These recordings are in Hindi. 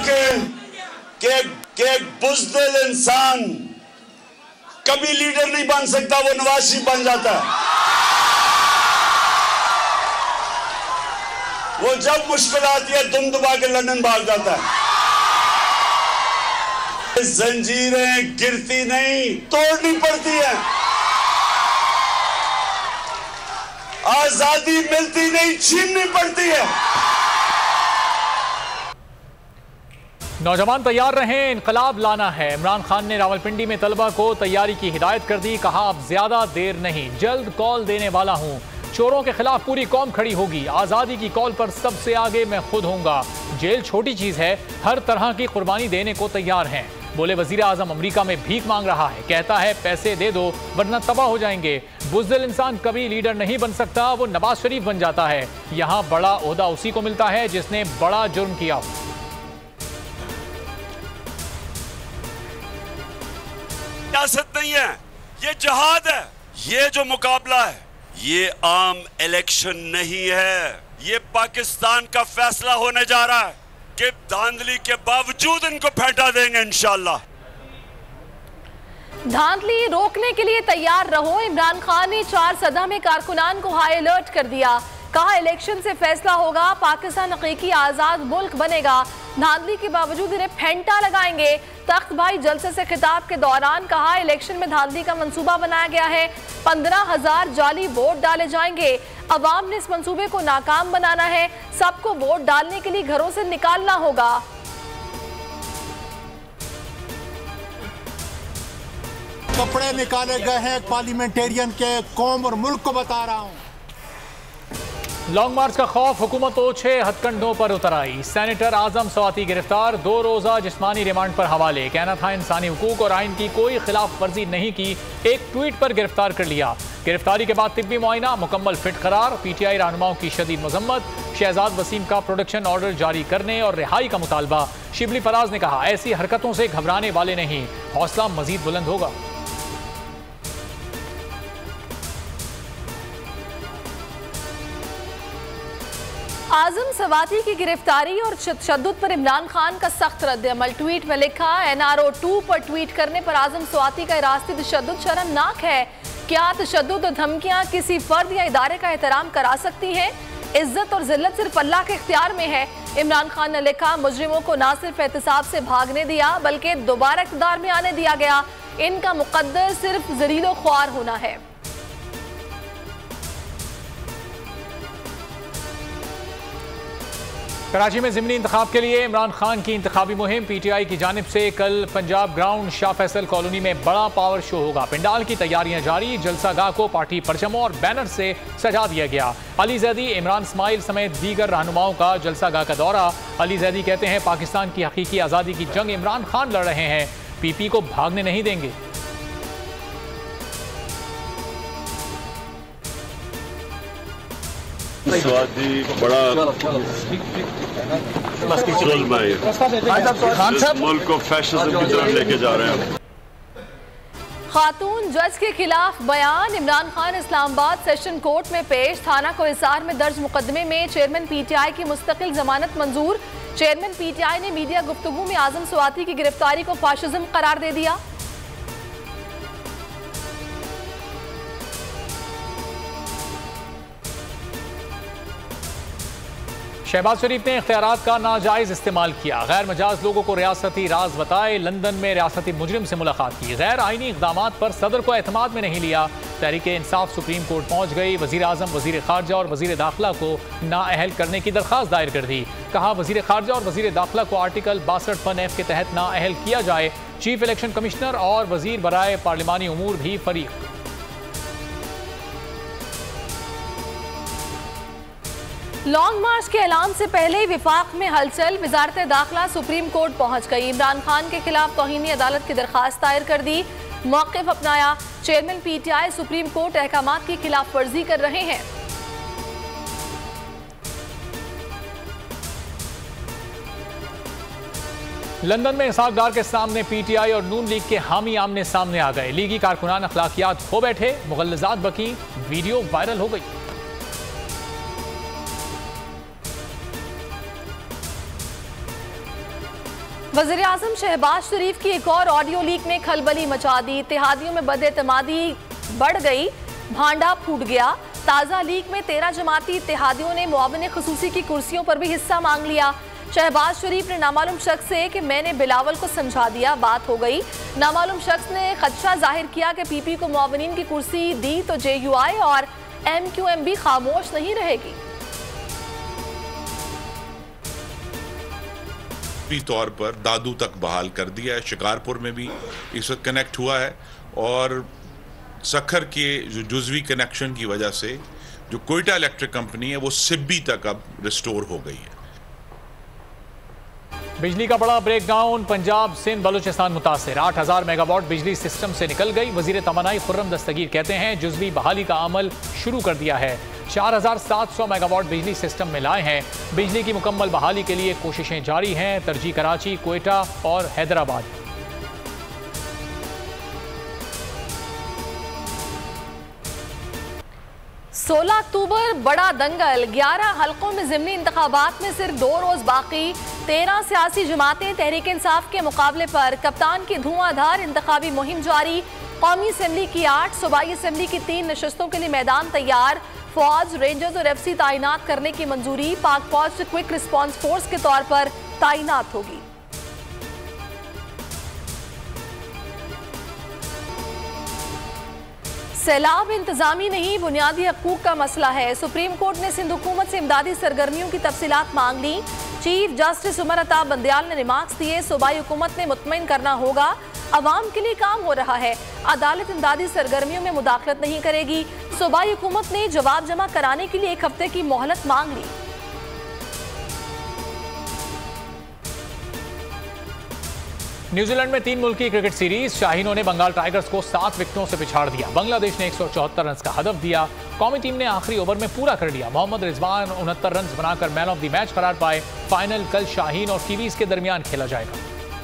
कि बुज़दिल इंसान कभी लीडर नहीं बन सकता, वो नवाज शरीफ बन जाता है। वो जब मुश्किल आती है दुम दबा के लंदन भाग जाता है। जंजीरें गिरती नहीं, तोड़नी पड़ती है। आजादी मिलती नहीं, छीननी पड़ती है। नौजवान तैयार रहें, इनकलाब लाना है। इमरान खान ने रावलपिंडी में तलबा को तैयारी की हिदायत कर दी। कहा अब ज्यादा देर नहीं, जल्द कॉल देने वाला हूं। चोरों के खिलाफ पूरी कौम खड़ी होगी। आजादी की कॉल पर सबसे आगे मैं खुद होऊंगा। जेल छोटी चीज है, हर तरह की कुर्बानी देने को तैयार हैं। बोले वजीर आजम अमरीका में भीख मांग रहा है, कहता है पैसे दे दो वरना तबाह हो जाएंगे। बुज़दिल इंसान कभी लीडर नहीं बन सकता, वो नवाज शरीफ बन जाता है। यहाँ बड़ा ओहदा उसी को मिलता है जिसने बड़ा जुर्म किया। सियासत नहीं है, ये जहाद है। ये जो मुकाबला है ये आम इलेक्शन नहीं है, ये पाकिस्तान का फैसला होने जा रहा है कि धांधली के बावजूद इनको फेंटा देंगे इंशाल्लाह। धांधली रोकने के लिए तैयार रहो। इमरान खान ने 4 सदा में कारकुनान को हाई अलर्ट कर दिया। कहा इलेक्शन से फैसला होगा, पाकिस्तान हकीकी आजाद मुल्क बनेगा। धांधली के बावजूद इन्हें फेंटा लगाएंगे। तख्त भाई जलसे से खिताब के दौरान कहा इलेक्शन में धांधली का मंसूबा बनाया गया है। 15,000 जाली वोट डाले जाएंगे। अवाम ने इस मंसूबे को नाकाम बनाना है। सबको वोट डालने के लिए घरों से निकालना होगा। कपड़े निकाले गए हैं पार्लियामेंटेरियन के, कौम और मुल्क को बता रहा हूं। लॉन्ग मार्च का खौफ, हुकूमत ओछे हथकंडों पर उतर आई। सेनेटर आजम स्वाति गिरफ्तार, 2 रोजा जिस्मानी रिमांड पर हवाले। कहना था इंसानी हुकूक और आइन की कोई खिलाफ वर्जी नहीं की, एक ट्वीट पर गिरफ्तार कर लिया। गिरफ्तारी के बाद तिब्बी मुआयना, मुकम्मल फिट करार। पीटीआई रहनुमाओं की शदीद मजम्मत। शहजाद वसीम का प्रोडक्शन ऑर्डर जारी करने और रिहाई का मुतालबा। शिबली फराज ने कहा ऐसी हरकतों से घबराने वाले नहीं, हौसला मजीद बुलंद होगा। आजम स्वाति की गिरफ्तारी और तशद्दुद पर इमरान खान का सख्त रद्द-ए-अमल। ट्वीट में लिखा NRO 2 पर ट्वीट करने पर आजम स्वाति का इरास्ती तशद्दुद शर्मनाक है। क्या तशद्दुद और धमकियां किसी फर्द या इदारे का एहतराम करा सकती हैं? इज्जत और जिल्लत सिर्फ अल्लाह के इख्तियार में है। इमरान खान ने लिखा मुजरिमों को ना सिर्फ एहतसाब से भागने दिया बल्कि दोबारा इख्तियार में आने दिया गया। इनका मुकद्दर सिर्फ जलीलो ख्वार होना है। कराची में ज़िमनी इंतखाब के लिए इमरान खान की इंतखाबी मुहिम। पीटीआई की जानिब से कल पंजाब ग्राउंड शाह फैसल कॉलोनी में बड़ा पावर शो होगा। पंडाल की तैयारियां जारी। जलसागाह को पार्टी परचमों और बैनर से सजा दिया गया। अली जैदी, इमरान इस्माइल समेत दीगर रहनुमाओं का जलसागाह का दौरा। अली जैदी कहते हैं पाकिस्तान की हकीकी आज़ादी की जंग इमरान खान लड़ रहे हैं, पीपी को भागने नहीं देंगे। स्वाति बड़ा मुल्क को फैशिज्म की तरफ लेके जा रहे हैं। खातून जज के खिलाफ बयान। इमरान खान इस्लामाबाद सेशन कोर्ट में पेश। थाना को हिसार में दर्ज मुकदमे में चेयरमैन पीटीआई की मुस्तकिल जमानत मंजूर। चेयरमैन पीटीआई ने मीडिया गुफ्तगू में आजम स्वाति की गिरफ्तारी को फाशिज्म करार दे दिया। शहबाज शरीफ ने इख्तियारात का नाजायज इस्तेमाल किया। गैर मजाज लोगों को रियासती राज बताए। लंदन में रियासती मुजरिम से मुलाकात की। गैर आइनी इकदामात पर सदर को एतमाद में नहीं लिया। तहरीक इंसाफ सुप्रीम कोर्ट पहुंच गई। वजीर आजम, वजीर खारजा और वजीर दाखिला को नाअहल करने की दरख्वास्त दायर कर दी। कहा वजीर खारजा और वजीर दाखिला को आर्टिकल 62(1)(f) के तहत नाअहल किया जाए। चीफ इलेक्शन कमिश्नर और वजीर बराए पार्लिमानी उमूर भी फरीक। लॉन्ग मार्च के ऐलान से पहले ही विफाक में हलचल। वजारत दाखिला सुप्रीम कोर्ट पहुंच गई। इमरान खान के खिलाफ तौहीनी अदालत की दरखास्त दायर कर दी। मौक़िफ़ अपनाया। चेयरमैन पीटीआई सुप्रीम कोर्ट अहकामात की खिलाफ वर्जी कर रहे हैं। लंदन में इसाकदार के सामने पीटीआई और नून लीग के हामी आमने सामने आ गए। लीगी कारकुनान अखलाकियात खो बैठे। मुगल्लजात बकी। वीडियो वायरल हो गई। वज़ीर आज़म शहबाज शरीफ की एक और ऑडियो लीक ने खलबली मचा दी। इत्तेहादियों में बदएतमादी बढ़ गई, भांडा फूट गया। ताज़ा लीक में 13 जमाती इत्तेहादियों ने मुआविन खुसूसी की कुर्सियों पर भी हिस्सा मांग लिया। शहबाज शरीफ ने नामालूम शख्स से कि मैंने बिलावल को समझा दिया, बात हो गई। नामालूम शख्स ने खदशा जाहिर किया कि पीपी को मुआविनीन की कुर्सी दी तो JUI और MQM भी खामोश नहीं रहेगी। तौर पर दादू तक बहाल कर दिया है। शिकारपुर में भी इस वक्त कनेक्ट हुआ है और सखर के जो जुज़वी कनेक्शन की वजह से जो कोयटा इलेक्ट्रिक कंपनी है वो सिब्बी तक अब रिस्टोर हो गई है। बिजली का बड़ा ब्रेकडाउन, पंजाब सिंध बलूचिस्तान मुतासिर। 8000 मेगावाट बिजली सिस्टम से निकल गई। वजीर तमन्नाई खुर्रम दस्तगीर कहते हैं जुज़वी बहाली का अमल शुरू कर दिया है। 4700 मेगावाट बिजली सिस्टम में लाए हैं। बिजली की मुकम्मल बहाली के लिए कोशिशें जारी हैं। तरजीह कराची, कोयटा और हैदराबाद। सोलह अक्टूबर बड़ा दंगल, 11 हल्कों में ज़िमनी इंतखाबात में सिर्फ 2 रोज बाकी। 13 सियासी जमातें तहरीक इंसाफ के मुकाबले पर। कप्तान की धुआंधार इंतखाबी मुहिम जारी। कौमी असम्बली की 8, सूबाई असम्बली की 3 नशस्तों के लिए मैदान तैयार। फौज, रेंजर्स और FC तैनात करने की मंजूरी। पाक फौज क्विक रिस्पॉन्स फोर्स के तौर पर तैनात होगी। सैलाब इंतजामी नहीं, बुनियादी हकूक का मसला है। सुप्रीम कोर्ट ने सिंध हुकूमत से इमदादी सरगर्मियों की तफसीलात मांग ली। चीफ जस्टिस उमर अता बंदयाल ने रिमार्क्स दिए। सूबाई हुकूमत ने मुतमईन करना होगा, अवाम के लिए काम हो रहा है। अदालत इमदादी सरगर्मियों में मुदाखलत नहीं करेगी। सूबाई हुकूमत ने जवाब जमा कराने के लिए 1 हफ्ते की मोहलत मांग ली। न्यूजीलैंड में 3 मुल्की क्रिकेट सीरीज। शाहीनों ने बंगाल टाइगर्स को 7 विकेटों से पिछाड़ दिया। बांग्लादेश ने 174 रन का हदफ दिया। कौमी टीम ने आखिरी ओवर में पूरा कर लिया। मोहम्मद रिजवान 69 रन बनाकर मैन ऑफ द मैच करार पाए। फाइनल कल शाहीन और कीवीज के दरमियान खेला जाएगा।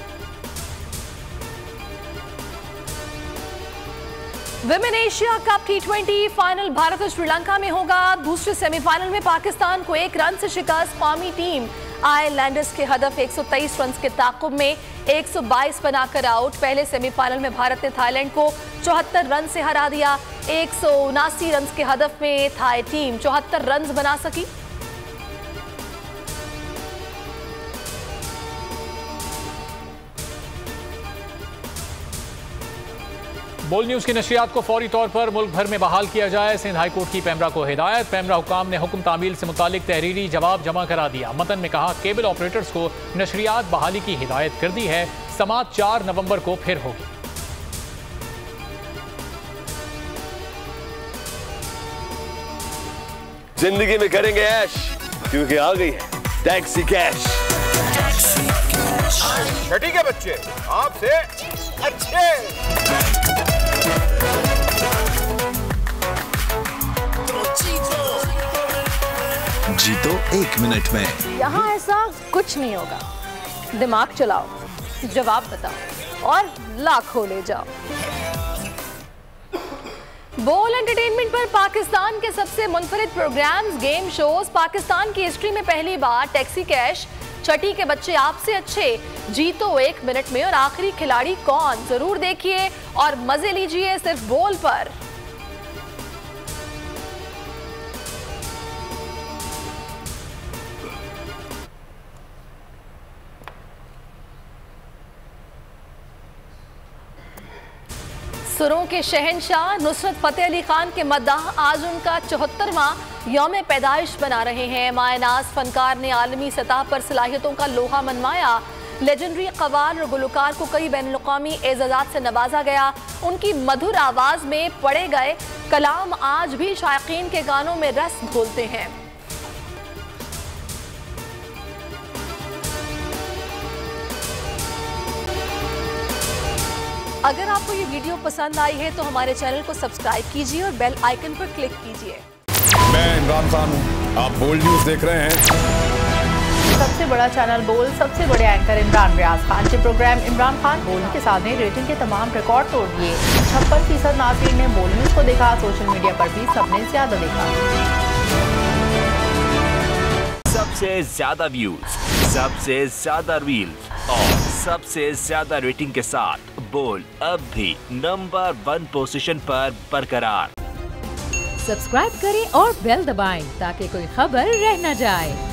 Women Asia cup T20 final Bharat और श्रीलंका में होगा। दूसरे सेमीफाइनल में पाकिस्तान को 1 रन से शिकस्त। कौमी टीम आयरलैंडर्स के हदफ 123 रन के ताकुब में 122 बनाकर आउट। पहले सेमीफाइनल में भारत ने थाईलैंड को 74 रन से हरा दिया। 179 रन के हदफ में थाई टीम 74 रन बना सकी। बोल न्यूज की नशरियात को फौरी तौर पर मुल्क भर में बहाल किया जाए। सिंध हाई कोर्ट की पैमरा को हिदायत। पैमरा हुकाम ने हुक्म तामील से मुतालिक तहरीरी जवाब जमा करा दिया। मतन में कहा केबल ऑपरेटर्स को नशरियात बहाली की हिदायत कर दी है। समात 4 नवंबर को फिर होगी। जिंदगी में करेंगे ऐश क्योंकि आ गई है टैक्सी कैश। ठीक है बच्चे, आपसे अच्छे। जीतो 1 मिनट में। यहाँ ऐसा कुछ नहीं होगा। दिमाग चलाओ, जवाब बताओ और लाखों ले जाओ। बोल एंटरटेनमेंट पर पाकिस्तान के सबसे मुनफरिद प्रोग्राम्स, गेम शोज। पाकिस्तान की हिस्ट्री में पहली बार टैक्सी कैश, छठी के बच्चे आपसे अच्छे, जीतो 1 मिनट में और आखिरी खिलाड़ी कौन, जरूर देखिए और मजे लीजिए सिर्फ बोल पर। सुरों के शहंशाह नुसरत फतेह अली खान के मद्दाह आज उनका 74वां यौम पैदाइश बना रहे हैं। मायनाज फनकार ने आलमी सतह पर सलाहियतों का लोहा मनवाया। लेजेंडरी कव्वाल और गुलकार को कई बैनुल-अक़वामी एजाज़ात से नवाजा गया। उनकी मधुर आवाज़ में पढ़े गए कलाम आज भी शायकीन के गानों में रस घोलते हैं। अगर आपको ये वीडियो पसंद आई है तो हमारे चैनल को सब्सक्राइब कीजिए और बेल आइकन पर क्लिक कीजिए। मैं इमरान खान हूँ, आप बोल न्यूज देख रहे हैं। सबसे बड़ा चैनल बोल, सबसे बड़े एंकर इमरान रियाज खान के प्रोग्राम इमरान खान बोल के साथ ने रेटिंग के तमाम रिकॉर्ड तोड़ दिए। 56% नाज़रीन ने बोल न्यूज को देखा। सोशल मीडिया पर भी सबने ज्यादा देखा। सबसे ज्यादा व्यूज, सबसे ज्यादा रील्स और सबसे ज्यादा रेटिंग के साथ बोल्ड अब भी नंबर 1 पोजीशन पर बरकरार। सब्सक्राइब करें और बेल दबाएं ताकि कोई खबर रह न जाए।